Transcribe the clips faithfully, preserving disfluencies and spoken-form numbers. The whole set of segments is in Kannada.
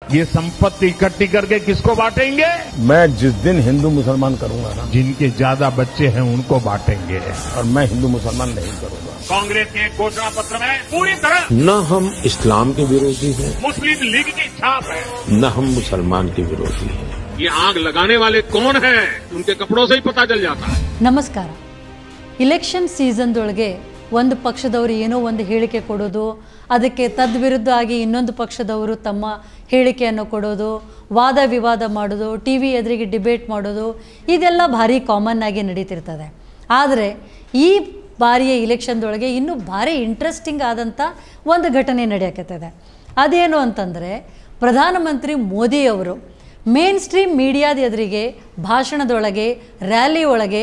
ये संपत्ति इकट्ठी करके किसको बांटेंगे? मैं जिस दिन हिंदू मुसलमान करूंगा ना, जिनके ज्यादा बच्चे हैं उनको बांटेंगे। और मैं हिंदू मुसलमान नहीं करूंगा। कांग्रेस के घोषणा पत्र में पूरी तरह न हम इस्लाम के विरोधी हैं, मुस्लिम लीग की छाप है, न हम मुसलमान के विरोधी हैं। ये आग लगाने वाले कौन हैं? उनके कपड़ों से ही पता चल जाता है। ನಮಸ್ಕಾರ. ಇಲೆಕ್ಷನ್ ಸೀಸನ್ದೊಳಗೆ ಒಂದು ಪಕ್ಷದವರು ಏನೋ ಒಂದು ಹೇಳಿಕೆ ಕೊಡೋದು, ಅದಕ್ಕೆ ತದ್ವಿರುದ್ಧ ಆಗಿ ಇನ್ನೊಂದು ಪಕ್ಷದವರು ತಮ್ಮ ಹೇಳಿಕೆಯನ್ನು ಕೊಡೋದು, ವಾದ ವಿವಾದ ಮಾಡೋದು, ಟಿ ವಿ ಎದುರಿಗೆ ಡಿಬೇಟ್ ಮಾಡೋದು, ಇದೆಲ್ಲ ಭಾರಿ ಕಾಮನ್ ಆಗಿ ನಡೀತಿರ್ತದೆ. ಆದರೆ ಈ ಬಾರಿಯ ಇಲೆಕ್ಷನ್ದೊಳಗೆ ಇನ್ನೂ ಭಾರಿ ಇಂಟ್ರೆಸ್ಟಿಂಗ್ ಆದಂಥ ಒಂದು ಘಟನೆ ನಡೆಯಕತ್ತದೆ. ಅದೇನು ಅಂತಂದರೆ, ಪ್ರಧಾನಮಂತ್ರಿ ಮೋದಿಯವರು ಮೇನ್ ಸ್ಟ್ರೀಮ್ ಮೀಡಿಯಾದ ಎದುರಿಗೆ ಭಾಷಣದೊಳಗೆ, ರ್ಯಾಲಿ ಒಳಗೆ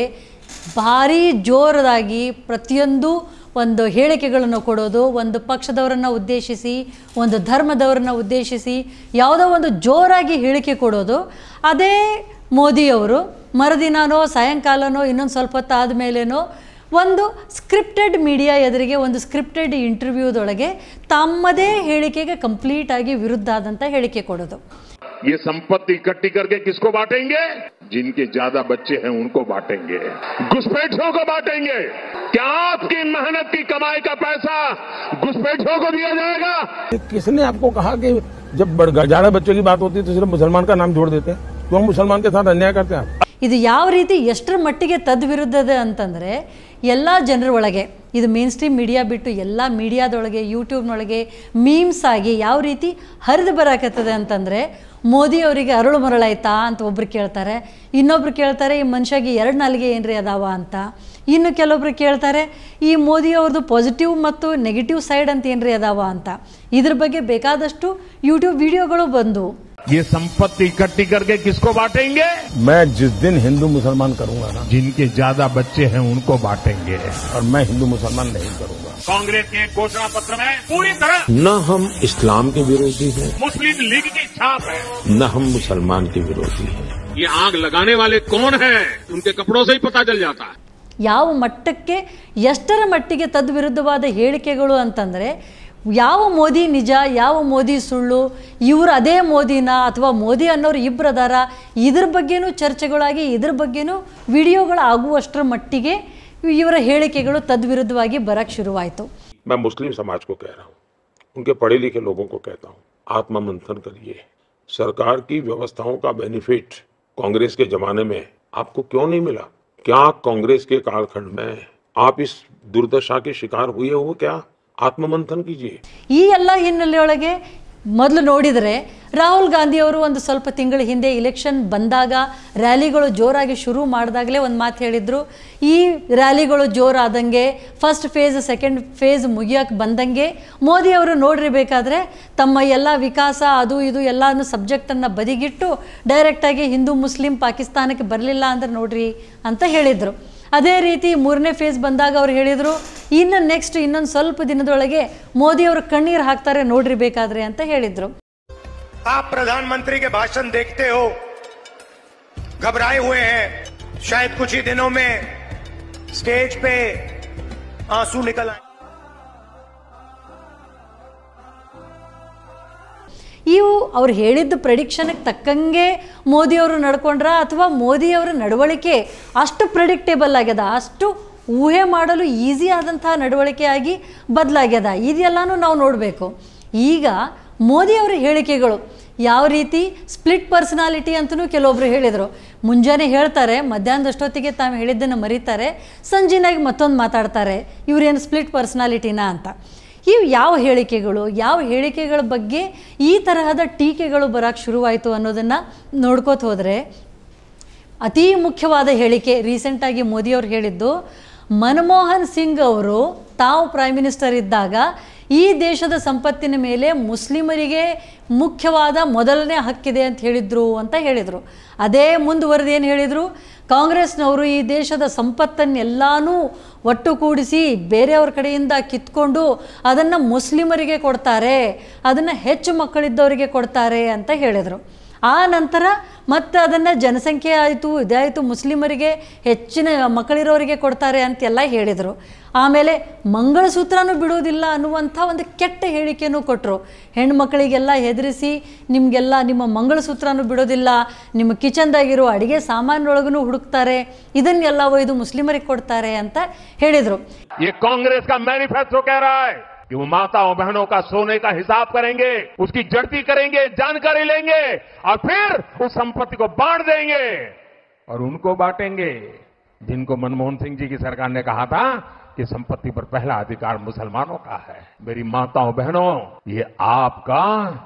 ಭಾರಿ ಜೋರಾಗಿ ಪ್ರತಿಯೊಂದು ಒಂದು ಹೇಳಿಕೆಗಳನ್ನು ಕೊಡೋದು, ಒಂದು ಪಕ್ಷದವರನ್ನು ಉದ್ದೇಶಿಸಿ, ಒಂದು ಧರ್ಮದವರನ್ನು ಉದ್ದೇಶಿಸಿ ಯಾವುದೋ ಒಂದು ಜೋರಾಗಿ ಹೇಳಿಕೆ ಕೊಡೋದು. ಅದೇ ಮೋದಿಯವರು ಮರುದಿನನೋ ಸಾಯಂಕಾಲನೋ ಇನ್ನೊಂದು ಸ್ವಲ್ಪ ಹೊತ್ತು ಆದಮೇಲೇನೋ ಒಂದು ಸ್ಕ್ರಿಪ್ಟೆಡ್ ಮೀಡಿಯಾ ಎದುರಿಗೆ ಒಂದು ಸ್ಕ್ರಿಪ್ಟೆಡ್ ಇಂಟರ್ವ್ಯೂದೊಳಗೆ ತಮ್ಮದೇ ಹೇಳಿಕೆಗೆ ಕಂಪ್ಲೀಟಾಗಿ ವಿರುದ್ಧ ಆದಂಥ ಹೇಳಿಕೆ ಕೊಡೋದು. ये संपत्ति इकट्ठी करके किसको बांटेंगे? जिनके ज्यादा बच्चे हैं उनको बांटेंगे, घुसपैठियों को बांटेंगे। क्या आपकी मेहनत की कमाई का पैसा घुसपैठियों को दिया जाएगा? किसने आपको कहा कि जब ज्यादा बच्चों की बात होती है तो सिर्फ मुसलमान का नाम जोड़ देते हैं? तो हम मुसलमान के साथ अन्याय करते हैं? ಇದು ಯಾವ ರೀತಿ ಎಷ್ಟರ ಮಟ್ಟಿಗೆ ತದ್ವಿರುದ್ಧದ ಅಂತಂದರೆ, ಎಲ್ಲ ಜನರ ಒಳಗೆ ಇದು ಮೇನ್ ಸ್ಟ್ರೀಮ್ ಮೀಡಿಯಾ ಬಿಟ್ಟು ಎಲ್ಲ ಮೀಡಿಯಾದೊಳಗೆ, ಯೂಟ್ಯೂಬ್ನೊಳಗೆ ಮೀಮ್ಸ್ ಆಗಿ ಯಾವ ರೀತಿ ಹರಿದು ಬರಾಕತ್ತದೆ ಅಂತಂದರೆ, ಮೋದಿ ಅವರಿಗೆ ಅರಳು ಮರಳಾಯ್ತಾ ಅಂತ ಒಬ್ರು ಕೇಳ್ತಾರೆ, ಇನ್ನೊಬ್ರು ಕೇಳ್ತಾರೆ ಈ ಮನುಷ್ಯಗೆ ಎರಡು ನಾಲಿಗೆ ಏನ್ರಿ ಅದಾವ ಅಂತ, ಇನ್ನು ಕೆಲವೊಬ್ರು ಕೇಳ್ತಾರೆ ಈ ಮೋದಿ ಅವ್ರದ್ದು ಪಾಸಿಟಿವ್ ಮತ್ತು ನೆಗೆಟಿವ್ ಸೈಡ್ ಅಂತ ಏನ್ರಿ ಅದಾವ ಅಂತ. ಇದ್ರ ಬಗ್ಗೆ ಬೇಕಾದಷ್ಟು ಯೂಟ್ಯೂಬ್ ವಿಡಿಯೋಗಳು ಬಂದು. ये संपत्ति इकट्ठी करके किसको बांटेंगे? मैं जिस दिन हिंदू मुसलमान करूंगा ना, जिनके ज्यादा बच्चे हैं उनको बांटेंगे। और मैं हिंदू मुसलमान नहीं करूंगा। कांग्रेस के घोषणा पत्र में पूरी तरह न हम इस्लाम के विरोधी हैं, मुस्लिम लीग की छाप है, न हम मुसलमान के विरोधी हैं। ये आग लगाने वाले कौन हैं? उनके कपड़ों से ही पता चल जाता है. ಯಾವ ಮಟ್ಟಕ್ಕೆ ಎಷ್ಟರ ಮಟ್ಟಿಗೆ ತದ್ವಿರುದ್ಧವಾದ ಹೇಳಿಕೆಗಳು ಅಂತಂದರೆ, ಯಾವ ಮೋದಿ ನಿಜ, ಯಾವ ಮೋದಿ ಸುಳ್ಳು, ಇವರು ಅದೇ ಮೋದಿನ ಅಥವಾ ಮೋದಿ ಅನ್ನೋರು ಇಬ್ಬರು ಅದಾರ, ಇದ್ರ ಬಗ್ಗೆನೂ ಚರ್ಚೆಗಳಾಗಿ ಇದ್ರ ಬಗ್ಗೆನೂ ವಿಡಿಯೋಗಳು ಆಗುವಷ್ಟರ ಮಟ್ಟಿಗೆ ಇವರ ಹೇಳಿಕೆಗಳು ತದ್ವಿರುದ್ಧವಾಗಿ ಬರಕ್ಕೆ ಶುರುವಾಯಿತು. मैं मुस्लिम समाज को कह रहा हूँ, उनके पढ़े लिखे लोगों को कहता हूँ, आत्ममंथन करिए। सरकार की व्यवस्थाओं का बेनिफिट कांग्रेस के जमाने में आपको क्यों नहीं मिला? क्या कांग्रेस के कालखंड में आप इस दुर्दशा के शिकार हुए हो? क्या ಆತ್ಮಮಂಥನ್ ಕೀಜಿಯೇ. ಈ ಎಲ್ಲ ಹಿನ್ನೆಲೆಯೊಳಗೆ ಮೊದಲು ನೋಡಿದರೆ ರಾಹುಲ್ ಗಾಂಧಿಯವರು ಒಂದು ಸ್ವಲ್ಪ ತಿಂಗಳ ಹಿಂದೆ ಇಲೆಕ್ಷನ್ ಬಂದಾಗ ರ್ಯಾಲಿಗಳು ಜೋರಾಗಿ ಶುರು ಮಾಡಿದಾಗಲೇ ಒಂದು ಮಾತು ಹೇಳಿದರು, ಈ ರ್ಯಾಲಿಗಳು ಜೋರಾದಂಗೆ ಫಸ್ಟ್ ಫೇಸ್ ಸೆಕೆಂಡ್ ಫೇಸ್ ಮುಗಿಯೋಕ್ಕೆ ಬಂದಂಗೆ ಮೋದಿಯವರು ನೋಡಿರಬೇಕಾದ್ರೆ ತಮ್ಮ ಎಲ್ಲ ವಿಕಾಸ ಅದು ಇದು ಎಲ್ಲನೂ ಸಬ್ಜೆಕ್ಟನ್ನು ಬದಿಗಿಟ್ಟು ಡೈರೆಕ್ಟಾಗಿ ಹಿಂದೂ ಮುಸ್ಲಿಂ ಪಾಕಿಸ್ತಾನಕ್ಕೆ ಬರಲಿಲ್ಲ ಅಂದ್ರೆ ನೋಡ್ರಿ ಅಂತ ಹೇಳಿದರು. ಅದೇ ರೀತಿ ಮೂರನೇ ಫೇಸ್ ಬಂದಾಗ ಅವ್ರು ಹೇಳಿದರು, ಇನ್ನು ನೆಕ್ಸ್ಟ್ ಇನ್ನೊಂದು ಸ್ವಲ್ಪ ದಿನದೊಳಗೆ ಮೋದಿಯವರು ಕಣ್ಣೀರು ಹಾಕ್ತಾರೆ ನೋಡ್ರಿ ಬೇಕಾದ್ರೆ ಅಂತ ಹೇಳಿದರು. आप प्रधानमंत्री के भाषण देखते हो, घबराए हुए हैं, शायद कुछ ही दिनों में स्टेज पे आंसू निकल आए. ಇವು ಅವ್ರು ಹೇಳಿದ್ದು ಪ್ರೆಡಿಕ್ಷನ್ಗೆ ತಕ್ಕಂಗೆ ಮೋದಿಯವರು ನಡ್ಕೊಂಡ್ರ ಅಥವಾ ಮೋದಿಯವರ ನಡವಳಿಕೆ ಅಷ್ಟು ಪ್ರೆಡಿಕ್ಟೇಬಲ್ ಆಗ್ಯದ, ಅಷ್ಟು ಊಹೆ ಮಾಡಲು ಈಸಿ ಆದಂಥ ನಡವಳಿಕೆ ಆಗಿ ಬದಲಾಗ್ಯದ, ಇದೆಲ್ಲನೂ ನಾವು ನೋಡಬೇಕು. ಈಗ ಮೋದಿಯವರ ಹೇಳಿಕೆಗಳು ಯಾವ ರೀತಿ ಸ್ಪ್ಲಿಟ್ ಪರ್ಸನಾಲಿಟಿ ಅಂತಲೂ ಕೆಲವೊಬ್ರು ಹೇಳಿದರು. ಮುಂಜಾನೆ ಹೇಳ್ತಾರೆ, ಮಧ್ಯಾಹ್ನದಷ್ಟೊತ್ತಿಗೆ ತಾವು ಹೇಳಿದ್ದನ್ನು ಮರೀತಾರೆ, ಸಂಜೆನಾಗಿ ಮತ್ತೊಂದು ಮಾತಾಡ್ತಾರೆ, ಇವರೇನು ಸ್ಪ್ಲಿಟ್ ಪರ್ಸನಾಲಿಟಿನಾ ಅಂತ. ಇವು ಯಾವ ಹೇಳಿಕೆಗಳು, ಯಾವ ಹೇಳಿಕೆಗಳ ಬಗ್ಗೆ ಈ ತರಹದ ಟೀಕೆಗಳು ಬರೋಕ್ಕೆ ಶುರುವಾಯಿತು ಅನ್ನೋದನ್ನು ನೋಡ್ಕೋತ ಹೋದರೆ, ಅತೀ ಮುಖ್ಯವಾದ ಹೇಳಿಕೆ ರೀಸೆಂಟಾಗಿ ಮೋದಿಯವರು ಹೇಳಿದ್ದು, ಮನಮೋಹನ್ ಸಿಂಗ್ ಅವರು ತಾವು ಪ್ರೈಮ್ ಮಿನಿಸ್ಟರ್ ಇದ್ದಾಗ ಈ ದೇಶದ ಸಂಪತ್ತಿನ ಮೇಲೆ ಮುಸ್ಲಿಮರಿಗೆ ಮುಖ್ಯವಾದ ಮೊದಲನೇ ಹಕ್ಕಿದೆ ಅಂತ ಹೇಳಿದರು ಅಂತ ಹೇಳಿದರು. ಅದೇ ಮುಂದುವರೆದು ಏನು ಹೇಳಿದರು, ಕಾಂಗ್ರೆಸ್ನವರು ಈ ದೇಶದ ಸಂಪತ್ತನ್ನೆಲ್ಲನೂ ಒಟ್ಟುಗೂಡಿಸಿ ಬೇರೆಯವ್ರ ಕಡೆಯಿಂದ ಕಿತ್ಕೊಂಡು ಅದನ್ನು ಮುಸ್ಲಿಮರಿಗೆ ಕೊಡ್ತಾರೆ, ಅದನ್ನು ಹೆಚ್ಚು ಮಕ್ಕಳಿದ್ದವರಿಗೆ ಕೊಡ್ತಾರೆ ಅಂತ ಹೇಳಿದರು. ಆ ನಂತರ ಮತ್ತು ಅದನ್ನು ಜನಸಂಖ್ಯೆ ಆಯಿತು ಇದಾಯಿತು ಮುಸ್ಲಿಮರಿಗೆ ಹೆಚ್ಚಿನ ಮಕ್ಕಳಿರೋರಿಗೆ ಕೊಡ್ತಾರೆ ಅಂತೆಲ್ಲ ಹೇಳಿದರು. ಆಮೇಲೆ ಮಂಗಳಸೂತ್ರನೂ ಬಿಡುವುದಿಲ್ಲ ಅನ್ನುವಂಥ ಒಂದು ಕೆಟ್ಟ ಹೇಳಿಕೆಯೂ ಕೊಟ್ಟರು. ಹೆಣ್ಮಕ್ಳಿಗೆಲ್ಲ ಹೆದರಿಸಿ ನಿಮಗೆಲ್ಲ ನಿಮ್ಮ ಮಂಗಳಸೂತ್ರನೂ ಬಿಡೋದಿಲ್ಲ, ನಿಮ್ಮ ಕಿಚನ್ದಾಗಿರೋ ಅಡುಗೆ ಸಾಮಾನೊಳಗೂ ಹುಡುಕ್ತಾರೆ, ಇದನ್ನೆಲ್ಲ ಒಯ್ದು ಮುಸ್ಲಿಮರಿಗೆ ಕೊಡ್ತಾರೆ ಅಂತ ಹೇಳಿದರು. ये कांग्रेस का मैनिफेस्टो कह रहा है कि वो माताओं बहनों का सोने का हिसाब करेंगे, उसकी जड़ती करेंगे, जानकारी लेंगे और फिर उस संपत्ति को बांट देंगे और उनको बांटेंगे जिनको मनमोहन सिंह जी की सरकार ने कहा था कि संपत्ति पर पहला अधिकार मुसलमानों का है. मेरी माताओं बहनों, ये आपका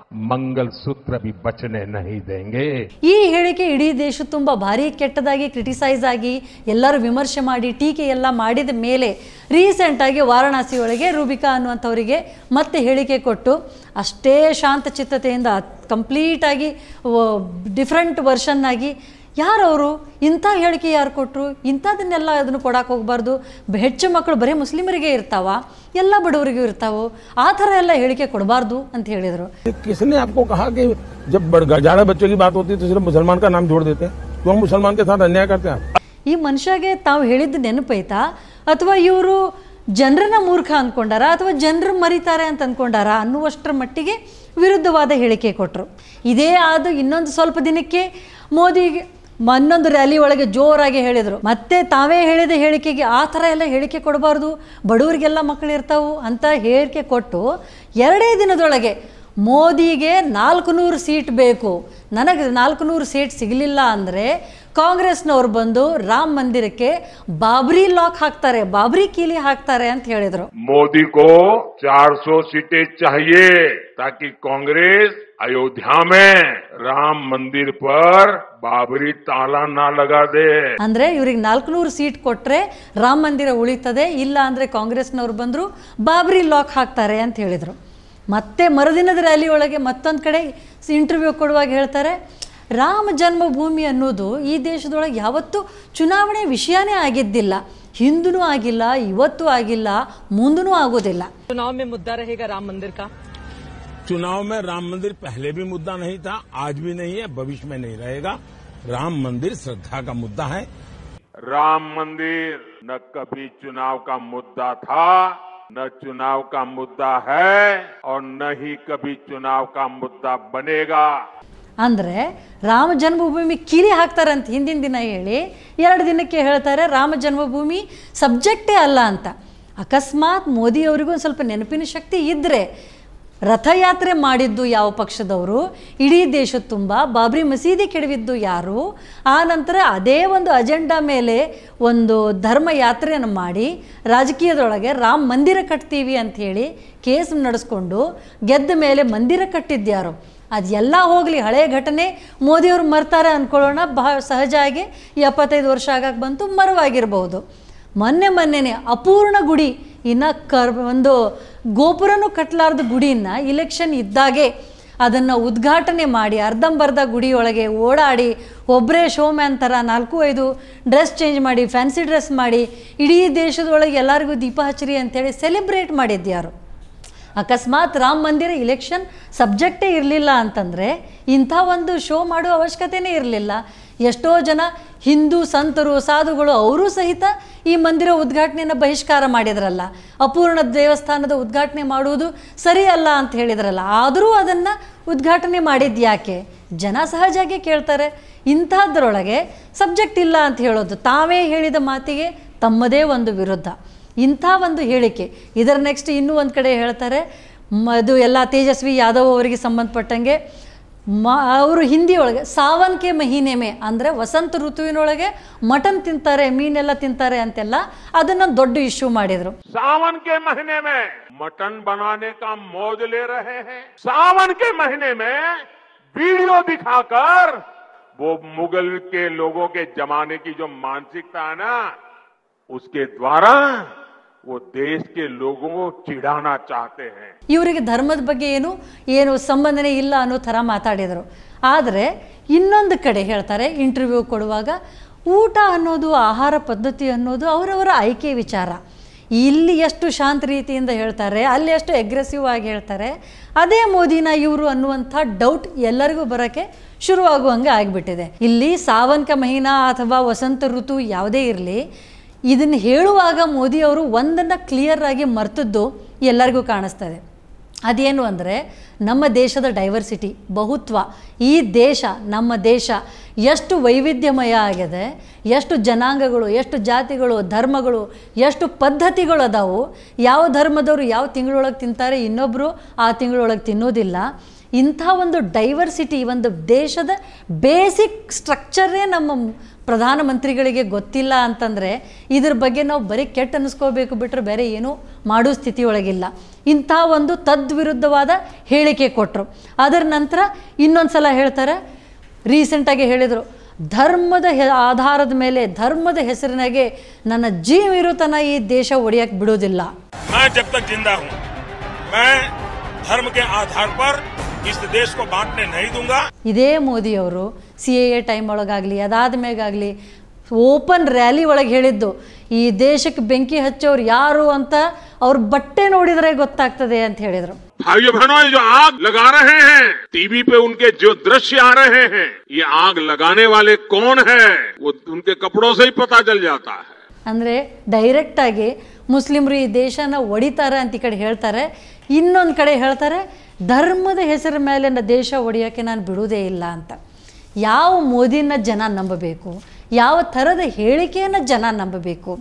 मंगलसूत्र भी बचने नहीं देंगे. ಈ ಹೇಳಿಕೆ ಇಡೀ ದೇಶ ತುಂಬ ಭಾರಿ ಕೆಟ್ಟದಾಗಿ ಕ್ರಿಟಿಸೈಸ್ ಆಗಿ ಎಲ್ಲರೂ ವಿಮರ್ಶೆ ಮಾಡಿ ಟೀಕೆ ಎಲ್ಲ ಮಾಡಿದ ಮೇಲೆ ರೀಸೆಂಟಾಗಿ ವಾರಣಾಸಿ ಒಳಗೆ ರೂಬಿಕಾ ಅನ್ನುವಂಥವರಿಗೆ ಮತ್ತೆ ಹೇಳಿಕೆ ಕೊಟ್ಟು ಅಷ್ಟೇ ಶಾಂತ ಚಿತ್ತತೆಯಿಂದ ಕಂಪ್ಲೀಟಾಗಿ ಡಿಫ್ರೆಂಟ್ ವರ್ಷನ್ ಆಗಿ ಯಾರವರು ಇಂಥ ಹೇಳಿಕೆ ಯಾರು ಕೊಟ್ಟರು, ಇಂಥದನ್ನೆಲ್ಲ ಅದನ್ನು ಕೊಡಕ್ಕೆ ಹೋಗಬಾರ್ದು, ಹೆಚ್ಚು ಮಕ್ಕಳು ಬರೀ ಮುಸ್ಲಿಮರಿಗೆ ಇರ್ತಾವ, ಎಲ್ಲ ಬಡವರಿಗೂ ಇರ್ತಾವೋ, ಆ ಥರ ಎಲ್ಲ ಹೇಳಿಕೆ ಕೊಡಬಾರ್ದು ಅಂತ ಹೇಳಿದರು. किसने आपको कहा कि जब ज्यादा बच्चों की बात होती है तो सिर्फ मुसलमान का नाम जोड़ देते हैं? क्यों मुसलमान के साथ अन्याय करते हैं? ಈ ಮನುಷ್ಯಗೆ ತಾವು ಹೇಳಿದ್ದು ನೆನಪೈತಾ ಅಥವಾ ಇವರು ಜನರನ್ನ ಮೂರ್ಖ ಅಂದ್ಕೊಂಡಾರ ಅಥವಾ ಜನರು ಮರಿತಾರೆ ಅಂತ ಅಂದ್ಕೊಂಡಾರ ಅನ್ನುವಷ್ಟರ ಮಟ್ಟಿಗೆ ವಿರುದ್ಧವಾದ ಹೇಳಿಕೆ ಕೊಟ್ಟರು. ಇದೇ ಆದ ಇನ್ನೊಂದು ಸ್ವಲ್ಪ ದಿನಕ್ಕೆ ಮೋದಿಗೆ ಇನ್ನೊಂದು ರ್ಯಾಲಿ ಒಳಗೆ ಜೋರಾಗಿ ಹೇಳಿದರು, ಮತ್ತೆ ತಾವೇ ಹೇಳಿದ ಹೇಳಿಕೆಗೆ ಆ ಥರ ಎಲ್ಲ ಹೇಳಿಕೆ ಕೊಡಬಾರ್ದು, ಬಡವರಿಗೆಲ್ಲ ಮಕ್ಕಳು ಇರ್ತಾವು ಅಂತ ಹೇಳಿಕೆ ಕೊಟ್ಟು ಎರಡೇ ದಿನದೊಳಗೆ ಮೋದಿಗೆ ನಾಲ್ಕು ನೂರು ಸೀಟ್ ಬೇಕು, ನನಗೆ ನಾಲ್ಕು ನೂರು ಸೀಟ್ ಸಿಗಲಿಲ್ಲ ಅಂದರೆ ಕಾಂಗ್ರೆಸ್ನವ್ರು ಬಂದು ರಾಮ ಮಂದಿರಕ್ಕೆ ಬಾಬ್ರಿ ಲಾಕ್ ಹಾಕ್ತಾರೆ, ಬಾಬ್ರಿ ಕೀಲಿ ಹಾಕ್ತಾರೆ ಅಂತ ಹೇಳಿದರು. मोदी को चार सौ सीटें चाहिए ताकि कांग्रेस अयोध्या में राम मंदिर पर बाबरी ताला ना लगा दे. ಅಂದ್ರೆ ಇವ್ರಿಗೆ ನಾಲ್ಕುನೂರು ಸೀಟ್ ಕೊಟ್ರೆ ರಾಮ ಮಂದಿರ ಉಳಿತದೆ, ಇಲ್ಲ ಅಂದ್ರೆ ಕಾಂಗ್ರೆಸ್ನವ್ರು ಬಂದ್ರು ಬಾಬ್ರಿ ಲಾಕ್ ಹಾಕ್ತಾರೆ ಅಂತ ಹೇಳಿದ್ರು. ಮತ್ತೆ ಮರುದಿನದ ರ್ಯಾಲಿ ಒಳಗೆ ಮತ್ತೊಂದು ಕಡೆ ಇಂಟರ್ವ್ಯೂ ಕೊಡುವಾಗ ಹೇಳ್ತಾರೆ, ರಾಮ ಜನ್ಮಭೂಮಿ ಅನ್ನೋದು ಈ ದೇಶದೊಳಗೆ ಯಾವತ್ತೂ ಚುನಾವಣೆ ವಿಷಯನೇ ಆಗಿದ್ದಿಲ್ಲ, ಹಿಂದೂ ಆಗಿಲ್ಲ, ಇವತ್ತು ಆಗಿಲ್ಲ, ಮುಂದೂ ಆಗೋದಿಲ್ಲ. चुनाव में मुद्दा रहेगा राम मंदिर का? चुनाव में राम मंदिर पहले भी मुद्दा नहीं था, आज भी नहीं है, भविष्य में नहीं रहेगा. राम मंदिर श्रद्धा का मुद्दा है. राम मंदिर न कभी चुनाव का मुद्दा था, न चुनाव का मुद्दा है और न ही कभी चुनाव का मुद्दा बनेगा. ಅಂದರೆ ರಾಮ ಜನ್ಮಭೂಮಿ ಕೀಲಿ ಹಾಕ್ತಾರಂತ ಹಿಂದಿನ ದಿನ ಹೇಳಿ ಎರಡು ದಿನಕ್ಕೆ ಹೇಳ್ತಾರೆ ರಾಮ ಜನ್ಮಭೂಮಿ ಸಬ್ಜೆಕ್ಟೇ ಅಲ್ಲ ಅಂತ. ಅಕಸ್ಮಾತ್ ಮೋದಿಯವರಿಗೂ ಒಂದು ಸ್ವಲ್ಪ ನೆನಪಿನ ಶಕ್ತಿ ಇದ್ದರೆ ರಥಯಾತ್ರೆ ಮಾಡಿದ್ದು ಯಾವ ಪಕ್ಷದವರು, ಇಡೀ ದೇಶದ ತುಂಬ ಬಾಬ್ರಿ ಮಸೀದಿ ಕೆಡವಿದ್ದು ಯಾರು, ಆ ನಂತರ ಅದೇ ಒಂದು ಅಜೆಂಡಾ ಮೇಲೆ ಒಂದು ಧರ್ಮ ಯಾತ್ರೆಯನ್ನು ಮಾಡಿ ರಾಜಕೀಯದೊಳಗೆ ರಾಮ ಮಂದಿರ ಕಟ್ತೀವಿ ಅಂಥೇಳಿ ಕೇಸ್ ನಡೆಸ್ಕೊಂಡು ಗೆದ್ದ ಮೇಲೆ ಮಂದಿರ ಕಟ್ಟಿದ್ಯಾರು, ಅದೆಲ್ಲ ಹೋಗಲಿ ಹಳೆಯ ಘಟನೆ ಮೋದಿಯವರು ಮರ್ತಾರೆ ಅಂದ್ಕೊಳ್ಳೋಣ, ಬಹಳ ಸಹಜ ಆಗಿ ಎಪ್ಪತ್ತೈದು ವರ್ಷ ಆಗಕ್ಕೆ ಬಂತು, ಮರವಾಗಿರ್ಬೋದು. ಮೊನ್ನೆ ಮೊನ್ನೆನೇ ಅಪೂರ್ಣ ಗುಡಿ, ಇನ್ನು ಕರ್ ಒಂದು ಗೋಪುರನೂ ಕಟ್ಟಲಾರ್ದ ಗುಡಿಯನ್ನು ಇಲೆಕ್ಷನ್ ಇದ್ದಾಗೆ ಅದನ್ನು ಉದ್ಘಾಟನೆ ಮಾಡಿ ಅರ್ಧಂಬರ್ಧ ಗುಡಿಯೊಳಗೆ ಓಡಾಡಿ ಒಬ್ಬರೇ ಶೋಮ್ಯಾನ್ ಥರ ನಾಲ್ಕು ಐದು ಡ್ರೆಸ್ ಚೇಂಜ್ ಮಾಡಿ ಫ್ಯಾನ್ಸಿ ಡ್ರೆಸ್ ಮಾಡಿ ಇಡೀ ದೇಶದೊಳಗೆ ಎಲ್ಲರಿಗೂ ದೀಪ ಹಚ್ಚಿರಿ ಅಂಥೇಳಿ ಸೆಲೆಬ್ರೇಟ್ ಮಾಡಿದ್ಯಾರು. ಅಕಸ್ಮಾತ್ ರಾಮ ಮಂದಿರ ಇಲೆಕ್ಷನ್ ಸಬ್ಜೆಕ್ಟೇ ಇರಲಿಲ್ಲ ಅಂತಂದರೆ ಇಂಥ ಒಂದು ಶೋ ಮಾಡೋ ಅವಶ್ಯಕತೆಯೇ ಇರಲಿಲ್ಲ. ಎಷ್ಟೋ ಜನ ಹಿಂದೂ ಸಂತರು ಸಾಧುಗಳು ಅವರೂ ಸಹಿತ ಈ ಮಂದಿರ ಉದ್ಘಾಟನೆಯನ್ನು ಬಹಿಷ್ಕಾರ ಮಾಡಿದ್ರಲ್ಲ, ಅಪೂರ್ಣ ದೇವಸ್ಥಾನದ ಉದ್ಘಾಟನೆ ಮಾಡುವುದು ಸರಿ ಅಲ್ಲ ಅಂತ ಹೇಳಿದ್ರಲ್ಲ, ಆದರೂ ಅದನ್ನು ಉದ್ಘಾಟನೆ ಮಾಡಿದ್ದು ಯಾಕೆ? ಜನ ಸಹಜವಾಗಿ ಕೇಳ್ತಾರೆ. ಇಂಥದ್ರೊಳಗೆ ಸಬ್ಜೆಕ್ಟ್ ಇಲ್ಲ ಅಂತ ಹೇಳೋದು, ತಾವೇ ಹೇಳಿದ ಮಾತಿಗೆ ತಮ್ಮದೇ ಒಂದು ವಿರುದ್ಧ, ಇಂಥ ಒಂದು ಹೇಳಿಕೆ. ಇದರ ನೆಕ್ಸ್ಟ್ ಇನ್ನೂ ಒಂದು ಕಡೆ ಹೇಳ್ತಾರೆ, ಅದು ಎಲ್ಲ ತೇಜಸ್ವಿ ಯಾದವ್ ಅವರಿಗೆ ಸಂಬಂಧಪಟ್ಟಂಗೆ ಮ ಅವರು ಹಿಂದಿ ಒಳಗೆ ಸಾವನ್ ಕೆ ಮಹೀನೆ ಮೇ ಅಂದರೆ ವಸಂತ ಋತುವಿನೊಳಗೆ ಮಟನ್ ತಿಂತಾರೆ, ಮೀನೆಲ್ಲ ತಿಂತಾರೆ ಅಂತೆಲ್ಲ ಅದನ್ನ ದೊಡ್ಡ ಇಶ್ಯೂ ಮಾಡಿದ್ರು. सावन के महीने में मटन बनाने का मौज ले रहे हैं. सावन के महीने में वीडियो दिखाकर वो मुगल के लोगों के जमाने की जो मानसिकता है ना, उसके द्वारा वो देश के लोगों को चिढ़ाना चाहते हैं. ಇವರಿಗೆ ಧರ್ಮದ ಬಗ್ಗೆ ಏನು ಏನು ಸಂಬಂಧನೇ ಇಲ್ಲ ಅನ್ನೋ ಥರ ಮಾತಾಡಿದರು. ಆದರೆ ಇನ್ನೊಂದು ಕಡೆ ಹೇಳ್ತಾರೆ ಇಂಟರ್ವ್ಯೂ ಕೊಡುವಾಗ, ಊಟ ಅನ್ನೋದು ಆಹಾರ ಪದ್ಧತಿ ಅನ್ನೋದು ಅವರವರ ಆಯ್ಕೆ ವಿಚಾರ. ಇಲ್ಲಿ ಎಷ್ಟು ಶಾಂತ ರೀತಿಯಿಂದ ಹೇಳ್ತಾರೆ, ಅಲ್ಲಿ ಎಷ್ಟು ಅಗ್ರೆಸಿವ್ ಆಗಿ ಹೇಳ್ತಾರೆ, ಅದೇ ಮೋದಿನ ಇವರು ಅನ್ನುವಂಥ ಡೌಟ್ ಎಲ್ಲರಿಗೂ ಬರೋಕ್ಕೆ ಶುರುವಾಗುವಂಗೆ ಆಗಿಬಿಟ್ಟಿದೆ. ಇಲ್ಲಿ ಸಾವನ್ ಕ ಮಹಿನಾ ಅಥವಾ ವಸಂತ ಋತು ಯಾವುದೇ ಇರಲಿ, ಇದನ್ನು ಹೇಳುವಾಗ ಮೋದಿಯವರು ಒಂದನ್ನು ಕ್ಲಿಯರಾಗಿ ಮರ್ತದ್ದು ಎಲ್ಲರಿಗೂ ಕಾಣಿಸ್ತದೆ. ಅದೇನು ಅಂದರೆ ನಮ್ಮ ದೇಶದ ಡೈವರ್ಸಿಟಿ, ಬಹುತ್ವ. ಈ ದೇಶ, ನಮ್ಮ ದೇಶ ಎಷ್ಟು ವೈವಿಧ್ಯಮಯ ಆಗಿದೆ, ಎಷ್ಟು ಜನಾಂಗಗಳು, ಎಷ್ಟು ಜಾತಿಗಳು, ಧರ್ಮಗಳು, ಎಷ್ಟು ಪದ್ಧತಿಗಳು ಅದಾವು. ಯಾವ ಧರ್ಮದವರು ಯಾವ ತಿಂಗಳೊಳಗೆ ತಿಂತಾರೆ, ಇನ್ನೊಬ್ಬರು ಆ ತಿಂಗಳೊಳಗೆ ತಿನ್ನೋದಿಲ್ಲ. ಇಂಥ ಒಂದು ಡೈವರ್ಸಿಟಿ, ಒಂದು ದೇಶದ ಬೇಸಿಕ್ ಸ್ಟ್ರಕ್ಚರೇ ನಮ್ಮ ಪ್ರಧಾನಮಂತ್ರಿಗಳಿಗೆ ಗೊತ್ತಿಲ್ಲ ಅಂತಂದರೆ ಇದ್ರ ಬಗ್ಗೆ ನಾವು ಬರೀ ಕೆಟ್ಟ ಅನ್ನಿಸ್ಕೋಬೇಕು ಬಿಟ್ಟರೆ ಬೇರೆ ಏನೂ ಮಾಡೋ ಸ್ಥಿತಿಯೊಳಗಿಲ್ಲ. ಇಂಥ ಒಂದು ತದ್ವಿರುದ್ಧವಾದ ಹೇಳಿಕೆ ಕೊಟ್ಟರು. ಅದರ ನಂತರ ಇನ್ನೊಂದು ಸಲ ಹೇಳ್ತಾರೆ, ರೀಸೆಂಟಾಗಿ ಹೇಳಿದರು, ಧರ್ಮದ ಆಧಾರದ ಮೇಲೆ, ಧರ್ಮದ ಹೆಸರಿನಾಗೆ ನನ್ನ ಜೀವಿರುತನ ಈ ದೇಶ ಒಡೆಯಕ್ಕೆ ಬಿಡೋದಿಲ್ಲ. धर्म के आधार पर इस देश को बांटने नहीं दूंगा. ಇದೇ ಮೋದಿಯವರು ಸಿ ಎ ಎ ಟೈಮ್ ಒಳಗಾಗಲಿ ಅದಾದ ಮೇಗಾಗಲಿ ಓಪನ್ ರ್ಯಾಲಿ ಒಳಗೆ ಹೇಳಿದ್ದು, ಈ ದೇಶಕ್ಕೆ ಬೆಂಕಿ ಹಚ್ಚೋರು ಯಾರು ಅಂತ ಅವ್ರ ಬಟ್ಟೆ ನೋಡಿದ್ರೆ ಗೊತ್ತಾಗ್ತದೆ ಅಂತ ಹೇಳಿದ್ರು. भाइयों बहनों, जो आग लगा रहे हैं, टीवी पे उनके जो दृश्य आ रहे हैं, ये आग लगाने वाले कौन है वो उनके कपड़ों से ही पता चल जाता है. ಅಂದರೆ ಡೈರೆಕ್ಟಾಗಿ ಮುಸ್ಲಿಮರು ಈ ದೇಶನ ಒಡಿತಾರೆ ಅಂತ ಈ ಕಡೆ ಹೇಳ್ತಾರೆ, ಇನ್ನೊಂದು ಕಡೆ ಹೇಳ್ತಾರೆ ಧರ್ಮದ ಹೆಸರ ಮೇಲೆ ನನ್ನ ದೇಶ ಒಡೆಯೋಕ್ಕೆ ನಾನು ಬಿಡುವುದೇ ಇಲ್ಲ ಅಂತ. ಯಾವ ಮೋದಿನ ಜನ ನಂಬಬೇಕು, ಯಾವ ಥರದ ಹೇಳಿಕೆಯನ್ನು ಜನ ನಂಬಬೇಕು?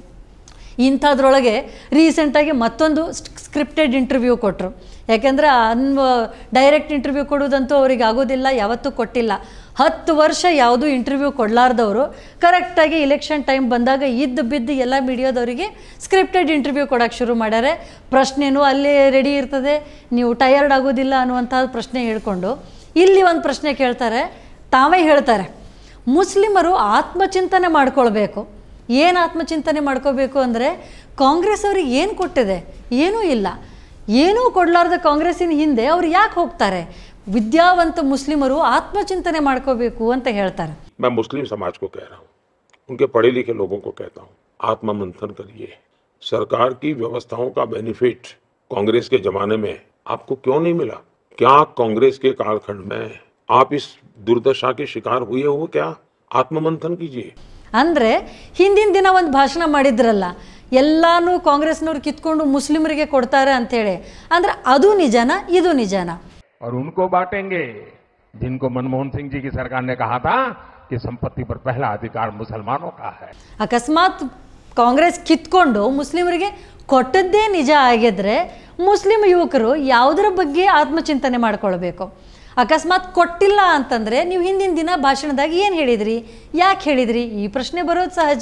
ಇಂಥದ್ರೊಳಗೆ ರೀಸೆಂಟಾಗಿ ಮತ್ತೊಂದು ಸ್ಕ್ರಿಪ್ಟೆಡ್ ಇಂಟರ್ವ್ಯೂ ಕೊಟ್ಟರು. ಯಾಕೆಂದರೆ ಅನ್ ಡೈರೆಕ್ಟ್ ಇಂಟರ್ವ್ಯೂ ಕೊಡೋದಂತೂ ಅವ್ರಿಗೆ ಆಗೋದಿಲ್ಲ, ಯಾವತ್ತೂ ಕೊಟ್ಟಿಲ್ಲ. ಹತ್ತು ವರ್ಷ ಯಾವುದೂ ಇಂಟರ್ವ್ಯೂ ಕೊಡಲಾರ್ದವರು ಕರೆಕ್ಟಾಗಿ ಇಲೆಕ್ಷನ್ ಟೈಮ್ ಬಂದಾಗ ಇದ್ದು ಬಿದ್ದು ಎಲ್ಲ ಮೀಡಿಯಾದವರಿಗೆ ಸ್ಕ್ರಿಪ್ಟೆಡ್ ಇಂಟರ್ವ್ಯೂ ಕೊಡೋಕ್ಕೆ ಶುರು ಮಾಡ್ಯಾರೆ. ಪ್ರಶ್ನೆನೂ ಅಲ್ಲೇ ರೆಡಿ ಇರ್ತದೆ, ನೀವು ಟಯರ್ಡ್ ಆಗೋದಿಲ್ಲ ಅನ್ನುವಂಥ ಪ್ರಶ್ನೆ ಹೇಳ್ಕೊಂಡು ಇಲ್ಲಿ ಒಂದು ಪ್ರಶ್ನೆ ಕೇಳ್ತಾರೆ. ತಾವೇ ಹೇಳ್ತಾರೆ, ಮುಸ್ಲಿಮರು ಆತ್ಮಚಿಂತನೆ ಮಾಡ್ಕೊಳ್ಬೇಕು. ಏನು ಆತ್ಮಚಿಂತನೆ ಮಾಡ್ಕೋಬೇಕು ಅಂದರೆ, ಕಾಂಗ್ರೆಸ್ ಅವ್ರಿಗೆ ಏನು ಕೊಟ್ಟಿದೆ? ಏನೂ ಇಲ್ಲ. ಏನೂ ಕೊಡಲಾರ್ದ ಕಾಂಗ್ರೆಸ್ಸಿನ ಹಿಂದೆ ಅವ್ರು ಯಾಕೆ ಹೋಗ್ತಾರೆ? ವಿದ್ಯಾವಂತ ಮುಸ್ಲಿಮರು ಆತ್ಮಚಿಂತನೆ ಮಾಡ್ಕೋಬೇಕು ಅಂತ ಹೇಳ್ತಾರೆ. मैं मुस्लिम समाज को कह रहा हूँ, उनके पढ़े लिखे लोगों को कहता हूँ, आत्ममंथन करिए. सरकार की व्यवस्थाओं का बेनिफिट कांग्रेस के जमाने में आपको क्यों नहीं मिला? क्या कांग्रेस के कालखंड में आप इस दुर्दशा के शिकार हुए हो? क्या आत्ममंथन कीजिए. ಅಂದರೆ ಹಿಂದಿನ ದಿನ ಒಂದು ಭಾಷಣ ಮಾಡಿದ್ರಲ್ಲ, ಎಲ್ಲಾನು ಕಾಂಗ್ರೆಸ್ನವ್ರು ಕಿತ್ಕೊಂಡು ಮುಸ್ಲಿಮರಿಗೆ ಕೊಡ್ತಾರೆ ಅಂಥೇಳಿ, ಅಂದರೆ ಅದು ನಿಜನಾ, ಇದು ನಿಜನಾ? और उनको बांटेंगे जिनको मनमोहन सिंह जी की सरकार ने कहा था कि संपत्ति पर पहला अधिकार मुसलमानों का है. ಅಕಸ್ಮಾತ್ ಕಾಂಗ್ರೆಸ್ ಕಿತ್ಕೊಂಡು ಮುಸ್ಲಿಮರಿಗೆ ಕೊಟ್ಟದ್ದೇ ನಿಜ ಆಗಿದ್ರೆ ಮುಸ್ಲಿಂ ಯುವಕರು ಯಾವುದರ ಬಗ್ಗೆ ಆತ್ಮಚಿಂತನೆ ಮಾಡ್ಕೊಳ್ಬೇಕು? ಅಕಸ್ಮಾತ್ ಕೊಟ್ಟಿಲ್ಲ ಅಂತಂದರೆ ನೀವು ಹಿಂದಿನ ದಿನ ಭಾಷಣದಾಗ ಏನು ಹೇಳಿದ್ರಿ, ಯಾಕೆ ಹೇಳಿದ್ರಿ? ಈ ಪ್ರಶ್ನೆ ಬರೋದು ಸಹಜ.